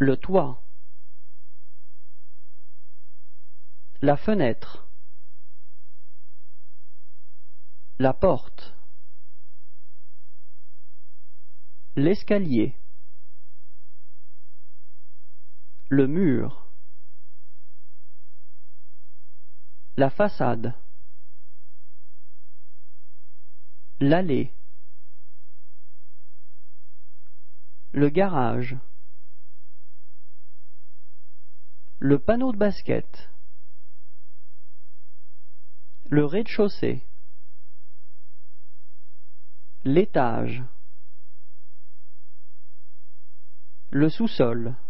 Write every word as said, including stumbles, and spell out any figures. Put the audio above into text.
le toit, la fenêtre, la porte, l'escalier, le mur, la façade, l'allée, le garage, le panneau de basket, le rez-de-chaussée, l'étage, le sous-sol,